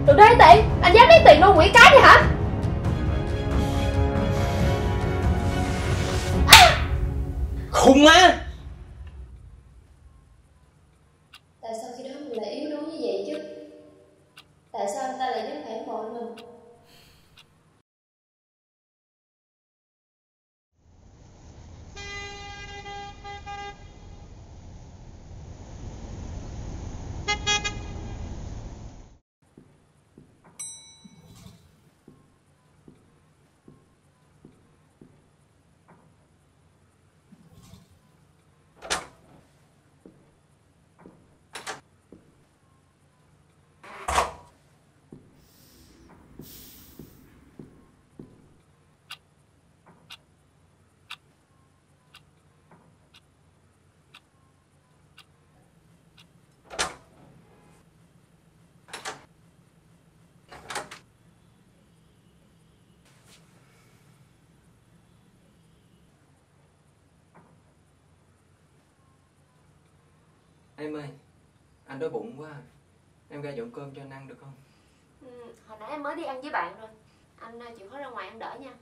Đừng lấy tiền, anh dám lấy tiền nuôi quỷ cái vậy hả? Khùng á! Tại sao khi đó mình lại yếu đuối như vậy chứ? Tại sao anh ta lại dám phản bội mình? Em ơi, anh đói bụng quá. Em ra dọn cơm cho anh ăn được không? Hồi nãy em mới đi ăn với bạn rồi. Anh chịu khó ra ngoài ăn đỡ nha.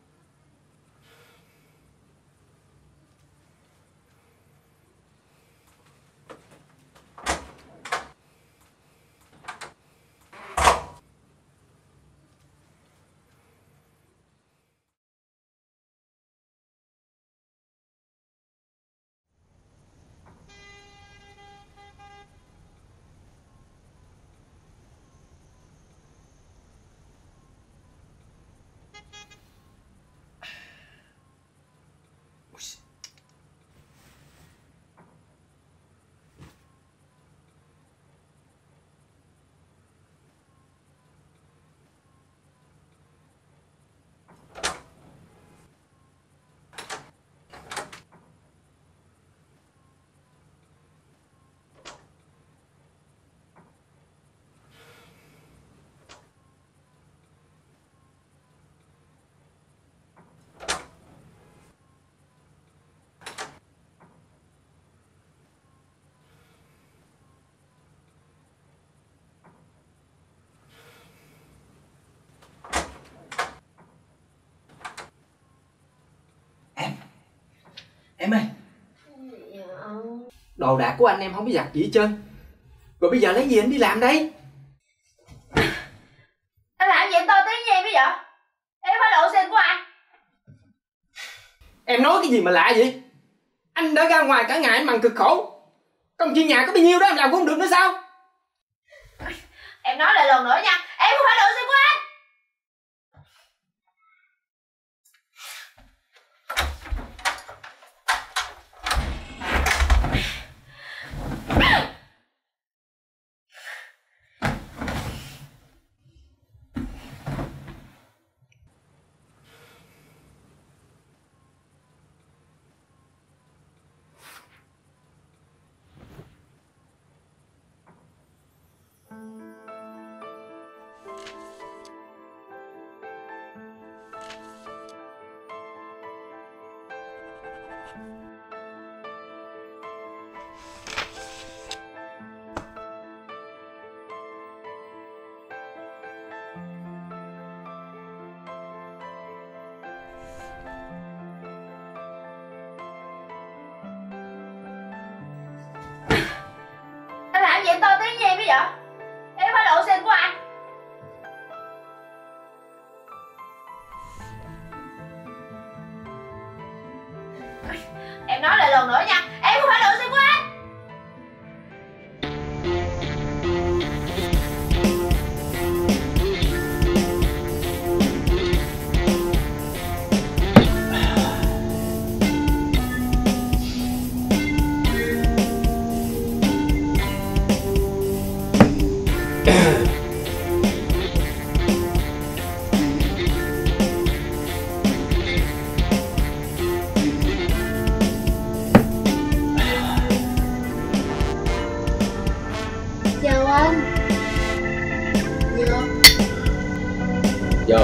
Em ơi, đồ đạc của anh em không có giặt gì hết trơn. Rồi bây giờ lấy gì anh đi làm đây? Anh làm gì anh to tiếng gì bây giờ? Em phải lộ xe của anh. Em nói cái gì mà lạ vậy? Anh đã ra ngoài cả ngày anh bằng cực khổ. Công chuyện nhà có bao nhiêu đó em làm cũng không được nữa sao? Em nói lại lần nữa nha, em không phải lộ xe của anh. Anh làm gì anh to tiếng gì bây giờ? Em phải lộ xe của anh. Em nói lại lần nữa nha, em không phải lộ xe của anh. Chào anh. Vô.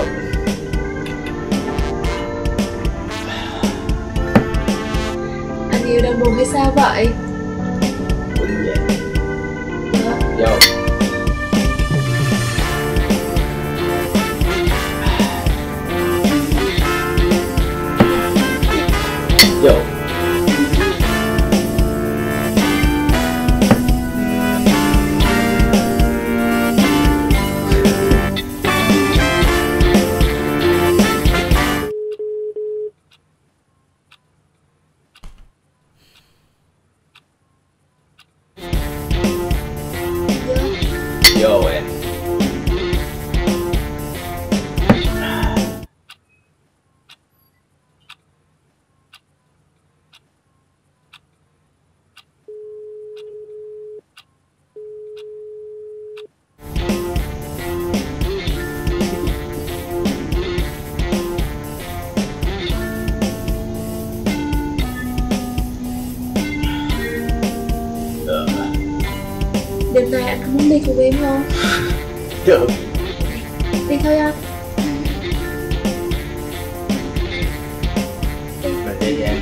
Anh yêu đang buồn hay sao vậy? Đúng vậy. Dạ. Vô. Vô. Vô em. Đêm nay anh có muốn đi cùng em không? Được. Đi thôi anh. Mình đi em.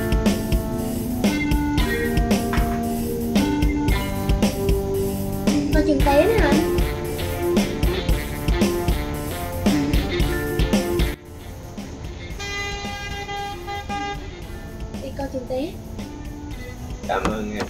Coi chừng té nè anh. Đi coi chừng té. Cảm ơn em.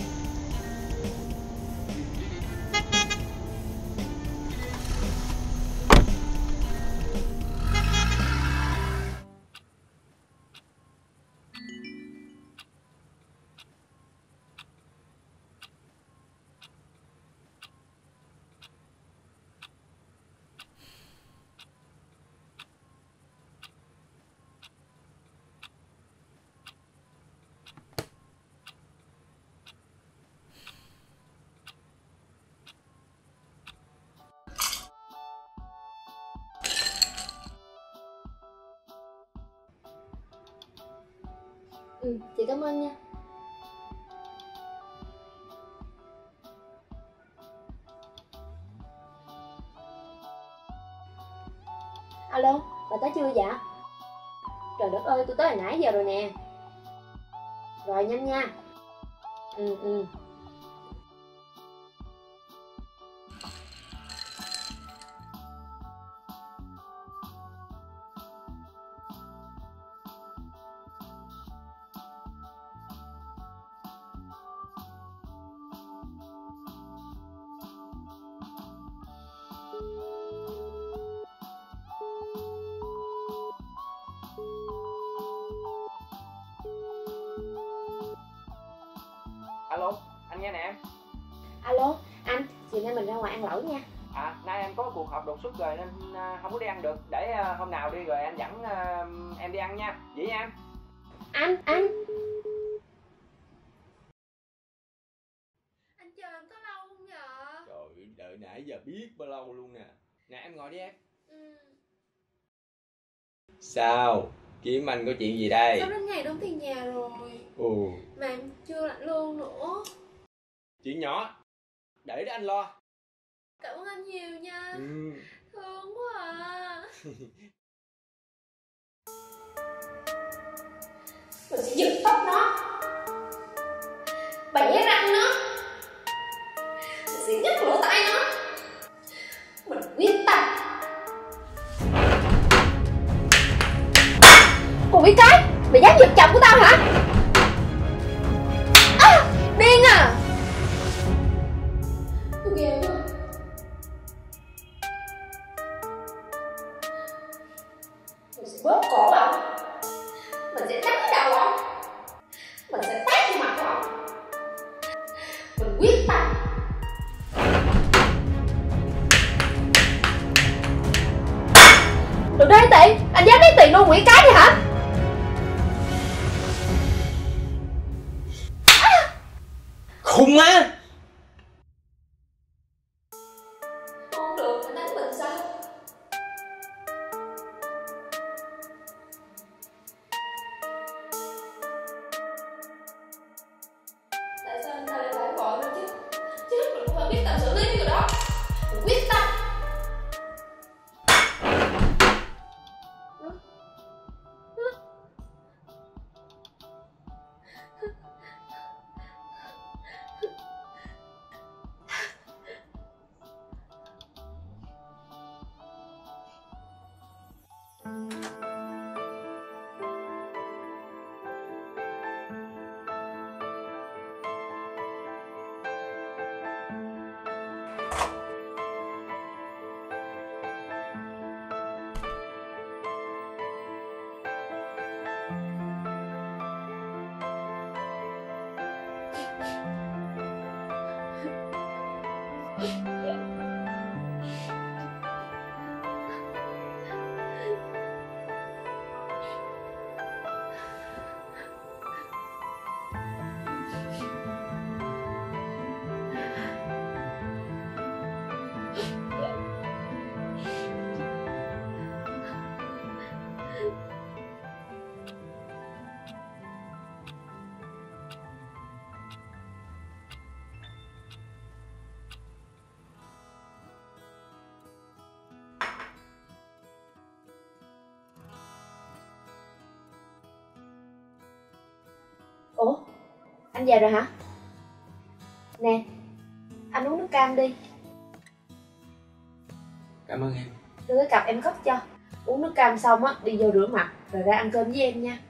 Ừ, chị cảm ơn nha. Alo, bà tới chưa dạ? Trời đất ơi, tôi tới hồi nãy giờ rồi nè. Rồi nhanh nha. Ừ. Alo, anh nghe nè em. Alo, anh, chiều nay mình ra ngoài ăn lẩu nha. Nay em có cuộc họp đột xuất rồi nên không có đi ăn được. Để hôm nào đi rồi anh dẫn em đi ăn nha. Vậy nha em. Anh chờ em có lâu không nhở? Trời, đợi nãy giờ biết bao lâu luôn nè. Nè em ngồi đi em. Sao? Kiếm anh có chuyện gì đây? Sắp đến ngày đóng tiền nhà rồi. Mà em chưa lãnh lương nữa. Chuyện nhỏ, để anh lo. Cảm ơn anh nhiều nha. Thương quá à. Mình sẽ giật tóc nó, bẻ răng nó, mình sẽ nhấc lỗ tai nó. Mình quyết tâm. Cô biết cái, mày dám giật chồng của tao hả? Điên à. Tôi ghê quá. Mình sẽ bóp cổ ổng, mình sẽ đánh đầu ổng, mình sẽ tát vào mặt của ổng. Mình quyết tâm. Đừng lấy tiền, anh dám lấy tiền nuôi quỷ cái vậy hả? Khùng á. Không được, anh đánh mình sao? Tại sao anh ta lại phản bội mình chứ? Chứ mình cũng phải quyết tâm xử lý cái điều đó. Mình quyết tâm. Anh về rồi hả? Nè, anh uống nước cam đi. Cảm ơn em. Đưa cái cặp em cất cho. Uống nước cam xong á, đi vô rửa mặt rồi ra ăn cơm với em nha.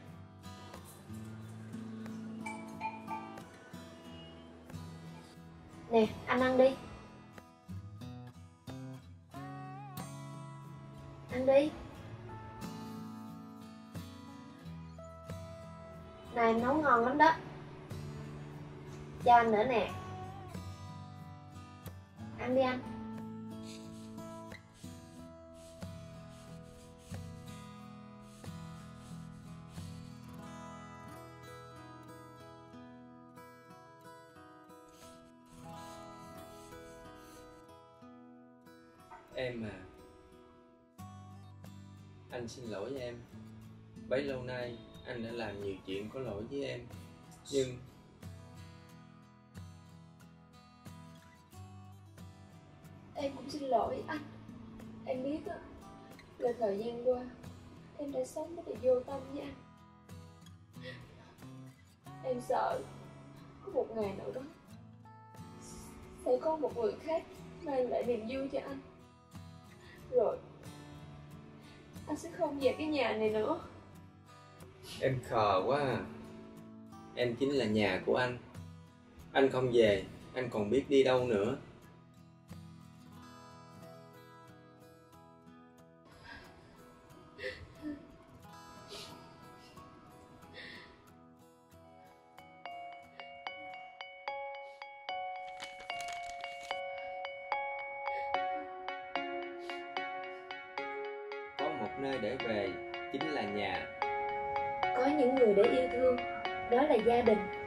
Nè, anh ăn đi. Ăn đi. Này em nấu ngon lắm đó. Cho anh nữa nè. Ăn đi anh. Em à, anh xin lỗi em. Bấy lâu nay anh đã làm nhiều chuyện có lỗi với em. Nhưng Em cũng xin lỗi anh. Em biết á, là thời gian qua em đã sống rất là vô tâm với anh. Em sợ có một ngày nào đó sẽ có một người khác mang lại niềm vui cho anh. Rồi anh sẽ không về cái nhà này nữa. em khờ quá à. Em chính là nhà của anh. Anh không về, anh còn biết đi đâu nữa. Có một nơi để về chính là nhà. Có những người để yêu thương, đó là gia đình.